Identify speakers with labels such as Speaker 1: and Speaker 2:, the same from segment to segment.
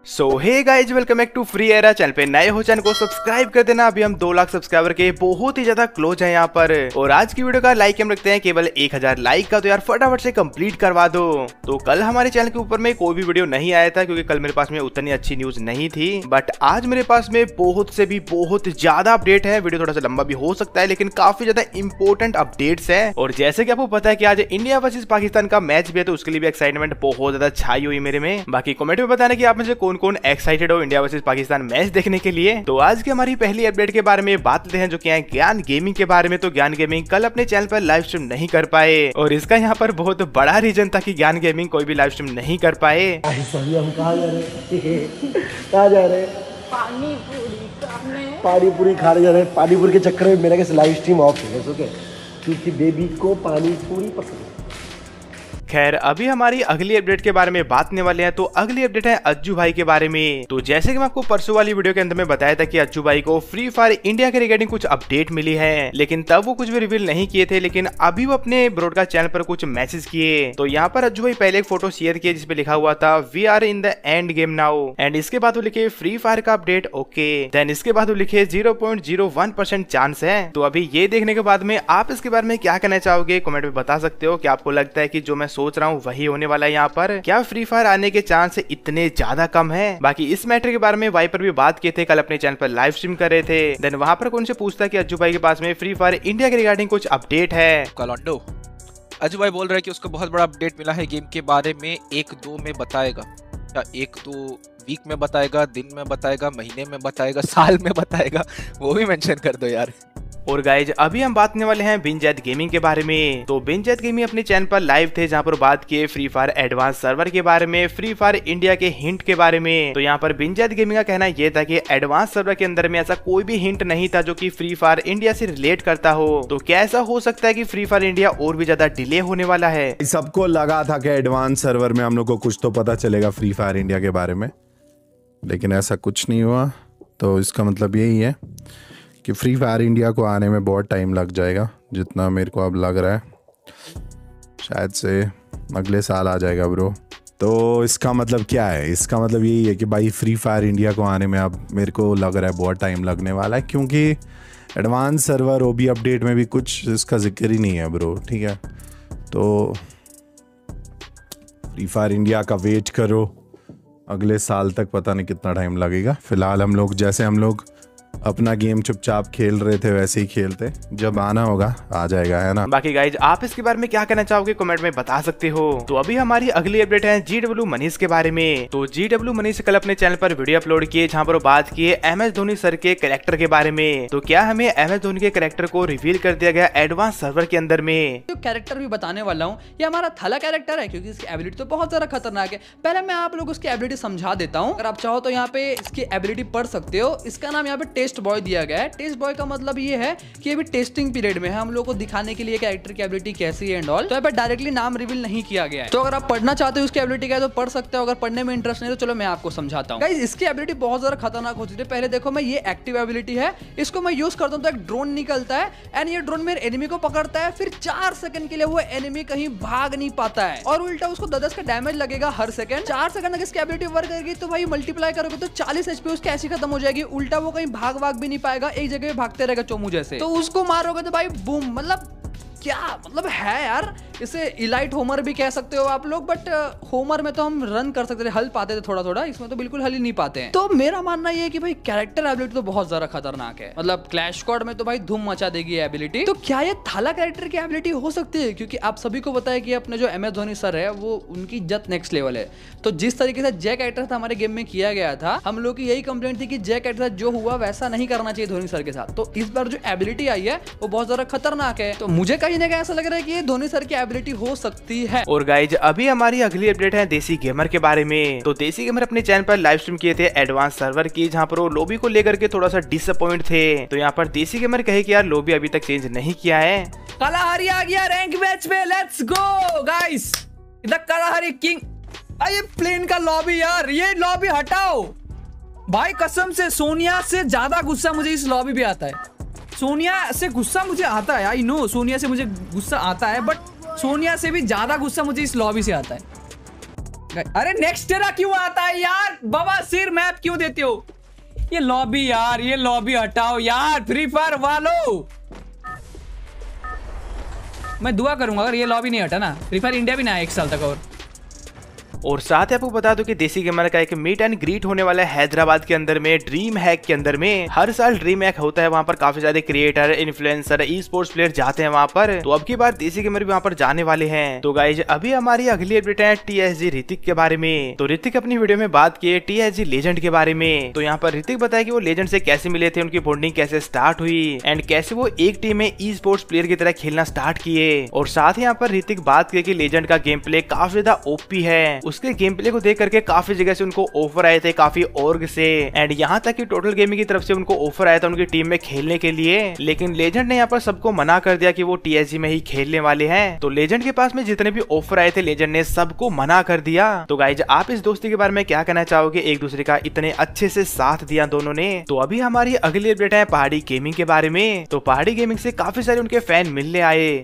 Speaker 1: So hey guys welcome back to free era. Channel पे नए हो चैनल को सब्सक्राइब कर देना। अभी हम 2 लाख सब्सक्राइबर के बहुत ही ज्यादा क्लोज हैं यहाँ पर। और आज की वीडियो का लाइक हम रखते हैं केवल 1000 लाइक का, तो यार फटाफट से कंप्लीट करवा दो। तो कल हमारे चैनल के ऊपर में कोई भी वीडियो नहीं आया था क्योंकि कल मेरे पास में उतनी अच्छी न्यूज नहीं थी, बट आज मेरे पास में बहुत से भी बहुत ज्यादा अपडेट है। वीडियो थोड़ा सा लंबा भी हो सकता है लेकिन काफी ज्यादा इंपॉर्टेंट अपडेट्स है। और जैसे कि आपको पता है कि आज इंडिया वर्सेस पाकिस्तान का मैच भी है, तो उसके लिए भी एक्साइटमेंट बहुत ज्यादा छाई हुई मेरे में। बाकी कमेंट में बताना कि आप में से कौन कौन एक्साइटेड हो इंडिया वर्सेस पाकिस्तान मैच देखने के लिए। तो आज की हमारी पहली अपडेट के बारे में बात लेते हैं जो कि है ज्ञान गेमिंग के बारे में। तो ज्ञान गेमिंग कल अपने चैनल पर लाइव स्ट्रीम नहीं कर पाए और इसका यहाँ पर बहुत बड़ा रीजन था कि ज्ञान गेमिंग कोई भी लाइव स्ट्रीम नहीं कर पाए।
Speaker 2: हम कहाँ जा रहे हैं? पानी पूरी खाने जा रहे हैं। पानी पूरी के चक्कर में मेरा कैसे लाइव स्ट्रीम ऑफ है क्योंकि बेबी को पानी पूरी पसंद है।
Speaker 1: खैर अभी हमारी अगली अपडेट के बारे में बात करने वाले हैं। तो अगली अपडेट है अज्जू भाई के बारे में। तो जैसे कि मैं आपको परसों वाली वीडियो के अंदर में बताया था कि अज्जू भाई को फ्री फायर इंडिया के रिगार्डिंग कुछ अपडेट मिली है, लेकिन तब वो कुछ भी रिवील नहीं किए थे। लेकिन अभी वो अपने ब्रॉडकास्ट चैनल पर कुछ मैसेज किए। तो यहाँ पर अज्जू भाई पहले एक फोटो शेयर किए जिसपे लिखा हुआ था we are in the end game now, and इसके बाद वो लिखे फ्री फायर का अपडेट ओके। देन इसके बाद वो लिखे 0.01% चांस है। तो अभी ये देखने के बाद में आप इसके बारे में क्या कहना चाहोगे, कमेंट में बता सकते हो। क्या आपको लगता है कि जो मैं सोच रहा हूँ वही होने वाला है यहाँ पर? क्या फ्री फायर आने के चांस इतने ज्यादा कम है? बाकी इस मैटर के बारे में वाइपर भी बात किए थे, कल अपने चैनल पर लाइव स्ट्रीम कर रहे थे। देन वहां पर कौन से पूछता कि अज्जू भाई के पास में फ्री फायर इंडिया के रिगार्डिंग कुछ अपडेट है।
Speaker 3: कलंडो अज्जू भाई बोल रहे हैं कि उसको बहुत बड़ा अपडेट मिला है गेम के बारे में। 1-2 में बताएगा या 1-2 वीक में बताएगा, दिन में बताएगा, महीने में बताएगा, साल में बताएगा, वो भी मेंशन कर दो यार।
Speaker 1: और गाइज अभी हम बात करने वाले हैं बिनजैद गेमिंग के बारे में। तो बिनजैद गेमिंग अपने चैनल पर लाइव थे जहां पर बात किए फ्री फायर एडवांस सर्वर के बारे में, फ्री फायर इंडिया के हिंट के बारे में। तो यहाँ पर बिनजैद गेमिंग का कहना यह था कि एडवांस सर्वर के अंदर में ऐसा कोई भी हिंट नहीं था जो कि फ्री फायर इंडिया से रिलेट करता हो। तो क्या ऐसा हो सकता है कि फ्री फायर इंडिया और भी ज्यादा डिले होने वाला है?
Speaker 4: सबको लगा था कि एडवांस सर्वर में हम लोग को कुछ तो पता चलेगा फ्री फायर इंडिया के बारे में, लेकिन ऐसा कुछ नहीं हुआ। तो इसका मतलब यही है कि फ्री फायर इंडिया को आने में बहुत टाइम लग जाएगा, जितना मेरे को अब लग रहा है शायद से अगले साल आ जाएगा ब्रो। तो इसका मतलब क्या है? इसका मतलब यही है कि भाई फ्री फायर इंडिया को आने में अब मेरे को लग रहा है बहुत टाइम लगने वाला है, क्योंकि एडवांस सर्वर ओबी अपडेट में भी कुछ इसका जिक्र ही नहीं है ब्रो। ठीक है, तो फ्री फायर इंडिया का वेट करो, अगले साल तक पता नहीं कितना टाइम लगेगा। फिलहाल हम लोग अपना गेम चुपचाप खेल रहे थे वैसे ही खेलते, जब आना होगा आ जाएगा, है ना।
Speaker 1: बाकी गाइज आप इसके बारे में क्या कहना चाहोगे कमेंट में बता सकते हो। तो अभी हमारी अगली अपडेट है GW मनीष के बारे में। तो GW मनीष कल अपने चैनल पर वीडियो अपलोड किए जहां पर बात किए MS धोनी सर के कैरेक्टर के बारे में। तो क्या हमें MS धोनी के कैरेक्टर को रिवील कर दिया गया एडवांस सर्वर के अंदर में?
Speaker 5: जो कैरेक्टर भी बताने वाला हूँ ये हमारा थला कैरेक्टर है क्योंकि इसकी एबिलिटी तो बहुत ज्यादा खतरनाक है। पहले मैं आप लोग उसकी एबिलिटी समझा देता हूँ, अगर आप चाहो तो यहाँ पे इसकी एबिलिटी पढ़ सकते हो। इसका नाम यहाँ पे टेस्ट बॉय दिया गया है। टेस्ट बॉय का मतलब ये है कि अभी टेस्टिंग पीरियड में है, हम लोग को दिखाने के लिए कैरेक्टर की एबिलिटी कैसी है एंड ऑल। तो यहाँ पे डायरेक्टली नाम रिवील नहीं किया गया है। तो अगर आप पढ़ना चाहते हो उसकी एबिलिटी क्या है तो पढ़ सकते हो, अगर पढ़ने में इंटरेस्ट नहीं तो चलो मैं आपको समझाता हूँ। गाइस इसकी एबिलिटी बहुत ज्यादा खतरनाक होती है। पहले देखो मैं ये एक्टिव एबिलिटी है, इसको मैं यूज करता हूँ तो एक ड्रोन निकलता है एंड ये ड्रोन मेरे एनिमी को पकड़ता है। फिर 4 सेकंड के लिए वो एनिमी कहीं भाग नहीं पाता है और उल्टा उसको 10 का डैमेज लगेगा हर सेकंड। 4 सेकंड तक इसकी एबिलिटी वर्क करेगी तो भाई मल्टीप्लाई करोगे तो 40 HP उसकी ऐसी खत्म हो जाएगी। उल्टा वो कहीं भाग भी नहीं पाएगा, एक जगह भागते रहेगा चोमू जैसे। तो उसको मारोगे तो भाई बूम, मतलब क्या मतलब है यार। इसे इलाइट होमर भी कह सकते हो आप लोग, बट होमर में तो हम रन कर सकते थे, हल पाते थे थोड़ा थोड़ा, इसमें तो बिल्कुल हल ही नहीं पाते हैं। तो मेरा मानना ये है कि भाई कैरेक्टर एबिलिटी तो बहुत ज्यादा खतरनाक है, मतलब क्लैश स्क्वाड में तो भाई धूम मचा देगी ये एबिलिटी। तो क्या ये थाला कैरेक्टर की एबिलिटी हो सकती है? क्योंकि आप सभी को पता है कि अपने जो MS धोनी सर है वो उनकी इज्जत नेक्स्ट लेवल है। तो जिस तरीके से जय कैरेक्टर था हमारे गेम में किया गया था, हम लोग की यही कंप्लेंट थी कि जय कैरेक्टर जो हुआ वैसा नहीं करना चाहिए धोनी सर के साथ। तो इस बार जो एबिलिटी आई है वो बहुत ज्यादा खतरनाक है। तो मुझे कहीं ना कहीं ऐसा लग रहा है कि ये धोनी सर की एबिलिटी हो सकती है।
Speaker 1: और गाइज अभी हमारी अगली अपडेट है देसी गेमर के बारे में। तो देसी गेमर अपने चैनल पर लाइव स्ट्रीम किए थे एडवांस सर्वर की, जहां पर वो लॉबी को लेकर के थोड़ा सा डिसअपॉइंट थे। तो यहाँ पर देसी गेमर कहे कि यार लॉबी अभी तक चेंज नहीं किया है।
Speaker 6: कलाहारी आ गया रैंक मैच में, लेट्स गो गाइस। इधर कलाहारी किंग, ये प्लेन का लॉबी यार, ये लॉबी हटाओ भाई। कसम से सोनिया से ज्यादा गुस्सा मुझे इस लॉबी पे आता है। सोनिया से गुस्सा मुझे आता है, आई नो सोनिया से मुझे गुस्सा आता है, बट सोनिया से भी ज्यादा गुस्सा मुझे इस लॉबी से आता है। अरे नेक्स्ट टेरा क्यों आता है यार, बाबा सिर मैप क्यों देते हो? ये लॉबी यार, ये लॉबी हटाओ यार, फ्री फायर वालों। मैं दुआ करूंगा अगर ये लॉबी नहीं हटा ना, फ्री फायर इंडिया भी ना आए 1 साल तक।
Speaker 1: और साथ ही आपको बता दूं कि देसी गेमर का एक मीट एंड ग्रीट होने वाला है हैदराबाद के अंदर में, ड्रीम हैक के अंदर में। हर साल ड्रीम हैक होता है, वहां पर काफी सारे creator, influencer, esports player जाते हैं वहां पर। तो अब की बार देसी गेमर भी वहां पर जाने वाले हैं। तो गाइज अभी हमारी अगली अपडेट है TSG ऋतिक के बारे में। तो ऋतिक अपनी वीडियो में बात किए TSG लेजेंड के बारे में। तो यहाँ पर ऋतिक बताया कि वो लेजेंड से कैसे मिले थे, उनकी बॉन्डिंग कैसे स्टार्ट हुई एंड कैसे वो एक टीम में ई स्पोर्ट्स प्लेयर की तरह खेलना स्टार्ट किए। और साथ ही यहाँ पर ऋतिक बात किए कि लेजेंड का गेम प्ले काफी ज्यादा ओपी है। उसके गेम प्ले को देख करके काफी जगह से उनको ऑफर आए थे, काफी ऑर्ग से एंड यहाँ तक कि टोटल गेमिंग की तरफ से उनको ऑफर आया था उनकी टीम में खेलने के लिए। लेकिन लेजेंड ने यहाँ पर सबको मना कर दिया कि वो TSG में ही खेलने वाले हैं। तो लेजेंड के पास में जितने भी ऑफर आए थे लेजेंड ने सबको मना कर दिया। तो गाइज आप इस दोस्ती के बारे में क्या कहना चाहोगे? एक दूसरे का इतने अच्छे से साथ दिया दोनों ने। तो अभी हमारी अगली अपडेट है पहाड़ी गेमिंग के बारे में। तो पहाड़ी गेमिंग से काफी सारे उनके फैन मिलने आए।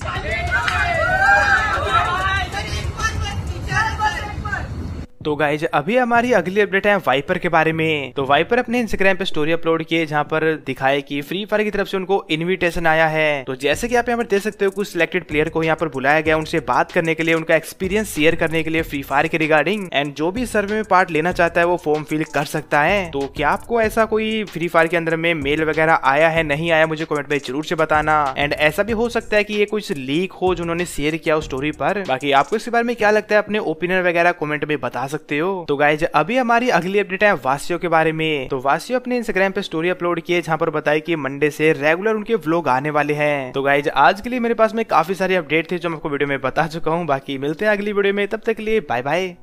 Speaker 1: तो गाइज अभी हमारी अगली अपडेट है वाइपर के बारे में। तो वाइपर अपने इंस्टाग्राम पे स्टोरी अपलोड किए जहां पर दिखाए कि फ्री फायर की तरफ से उनको इनविटेशन आया है। तो जैसे कि आप यहाँ पर देख सकते हो कुछ सिलेक्टेड प्लेयर को यहाँ पर बुलाया गया, उनसे बात करने के लिए, उनका एक्सपीरियंस शेयर करने के लिए फ्री फायर के रिगार्डिंग। एंड जो भी सर्वे में पार्ट लेना चाहता है वो फॉर्म फिल कर सकता है। तो क्या आपको ऐसा कोई फ्री फायर के अंदर में मेल वगैरह आया है, नहीं आया, मुझे कमेंट में जरूर से बताना। एंड ऐसा भी हो सकता है कि ये कुछ लीक हो जो उन्होंने शेयर किया उस स्टोरी पर। बाकी आपको इसके बारे में क्या लगता है, अपने ओपिनियन वगैरह कमेंट में बता सकते हो। तो गाइज अभी हमारी अगली अपडेट है वासियों के बारे में। तो वासियों अपने इंस्टाग्राम पे स्टोरी अपलोड किए जहां पर बताया कि मंडे से रेगुलर उनके व्लॉग आने वाले हैं। तो गाइज आज के लिए मेरे पास में काफी सारे अपडेट थे जो मैं आपको वीडियो में बता चुका हूं। बाकी मिलते हैं अगली वीडियो में, तब तक के लिए बाय बाय।